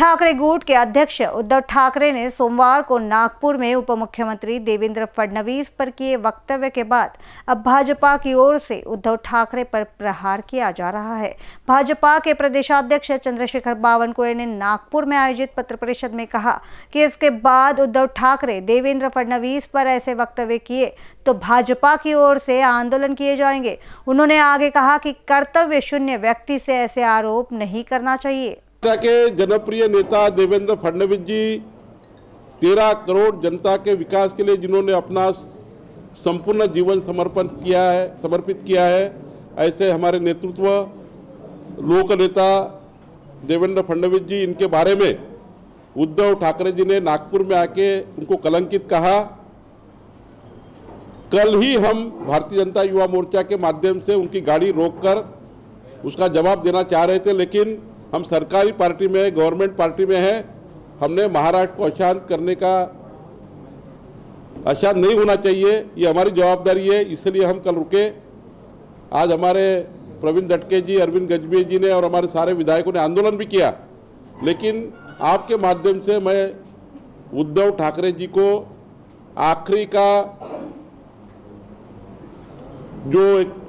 ठाकरे गुट के अध्यक्ष उद्धव ठाकरे ने सोमवार को नागपुर में उप मुख्यमंत्री देवेंद्र फडणवीस पर किए वक्तव्य के बाद अब भाजपा की ओर से उद्धव ठाकरे पर प्रहार किया जा रहा है। भाजपा के प्रदेशाध्यक्ष चंद्रशेखर बावनकुळे ने नागपुर में आयोजित पत्र परिषद में कहा कि इसके बाद उद्धव ठाकरे देवेंद्र फडणवीस पर ऐसे वक्तव्य किए तो भाजपा की ओर से आंदोलन किए जाएंगे। उन्होंने आगे कहा कि कर्तव्य शून्य व्यक्ति से ऐसे आरोप नहीं करना चाहिए। के जनप्रिय नेता देवेंद्र फडणवीस जी 13 करोड़ जनता के विकास के लिए जिन्होंने अपना संपूर्ण जीवन समर्पित किया है, ऐसे हमारे नेतृत्व लोक नेता देवेंद्र फडणवीस जी, इनके बारे में उद्धव ठाकरे जी ने नागपुर में आके उनको कलंकित कहा। कल ही हम भारतीय जनता युवा मोर्चा के माध्यम से उनकी गाड़ी रोककर उसका जवाब देना चाह रहे थे, लेकिन हम सरकारी पार्टी में, गवर्नमेंट पार्टी में हैं। हमने महाराष्ट्र को अशांत करने का, अशांत नहीं होना चाहिए, ये हमारी जवाबदारी है, इसलिए हम कल रुके। आज हमारे प्रवीण दटके जी, अरविंद गजभिये जी ने और हमारे सारे विधायकों ने आंदोलन भी किया, लेकिन आपके माध्यम से मैं उद्धव ठाकरे जी को आखिरी का जो एक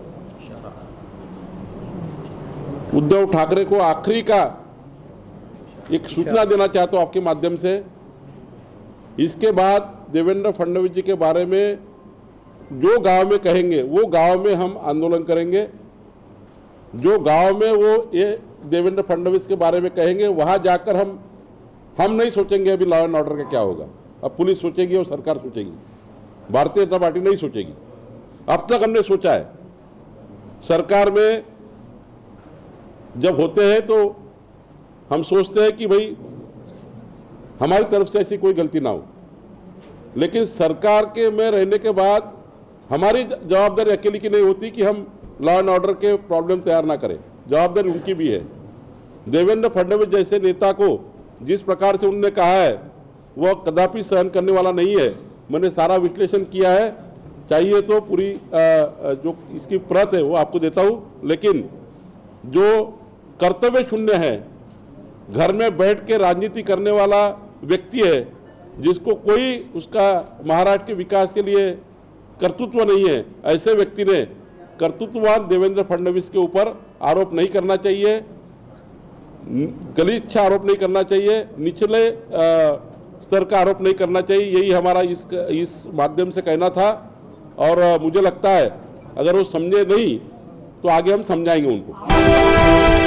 उद्धव ठाकरे को आखिरी का एक सूचना देना चाहता हूं आपके माध्यम से। इसके बाद देवेंद्र फडणवीस जी के बारे में जो गांव में कहेंगे वो गांव में हम आंदोलन करेंगे। जो गांव में वो ये देवेंद्र फडणवीस के बारे में कहेंगे वहां जाकर हम नहीं सोचेंगे अभी लॉ एंड ऑर्डर का क्या होगा। अब पुलिस सोचेगी और सरकार सोचेगी, भारतीय जनता पार्टी नहीं सोचेगी। अब तक हमने सोचा है, सरकार में जब होते हैं तो हम सोचते हैं कि भाई हमारी तरफ से ऐसी कोई गलती ना हो, लेकिन सरकार के में रहने के बाद हमारी जवाबदारी अकेली की नहीं होती कि हम लॉ एंड ऑर्डर के प्रॉब्लम तैयार ना करें, जवाबदारी उनकी भी है। देवेंद्र फडणवीस जैसे नेता को जिस प्रकार से उन्होंने कहा है वह कदापि सहन करने वाला नहीं है। मैंने सारा विश्लेषण किया है, चाहिए तो पूरी जो इसकी प्रत है वो आपको देता हूँ, लेकिन जो कर्तव्य शून्य है, घर में बैठ के राजनीति करने वाला व्यक्ति है, जिसको कोई उसका महाराष्ट्र के विकास के लिए कर्तृत्व नहीं है, ऐसे व्यक्ति ने कर्तृत्ववान देवेंद्र फडणवीस के ऊपर आरोप नहीं करना चाहिए, गलीच्छ आरोप नहीं करना चाहिए, निचले स्तर का आरोप नहीं करना चाहिए। यही हमारा इस माध्यम से कहना था, और मुझे लगता है अगर वो समझे नहीं तो आगे हम समझाएंगे उनको।